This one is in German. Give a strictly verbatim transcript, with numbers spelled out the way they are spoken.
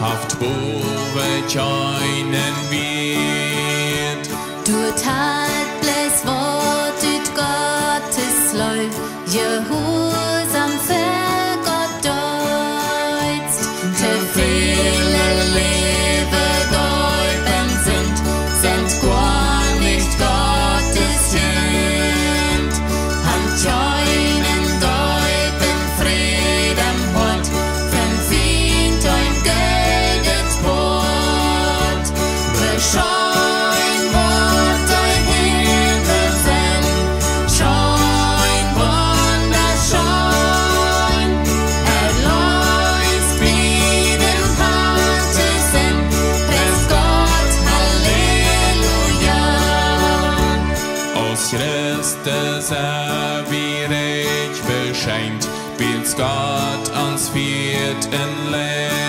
haft bovet joinen wird. Du tat bläs Wort ut Gottes Leu, Gehorsam für Gott deutst. Te viele Lebe Gäuben sind, sind gar nicht Gottes Kind. Hand joinen Gäuben Frieden Hort, wenn Feind ein Geldet Brot. Beschein Wort ein Himmel sind, schein wunderschein. Erlös bieden Harte sind, preis Gott, Halleluja. Aus Christus er wie reich beschenkt, bilds Gott ans vierten Leben.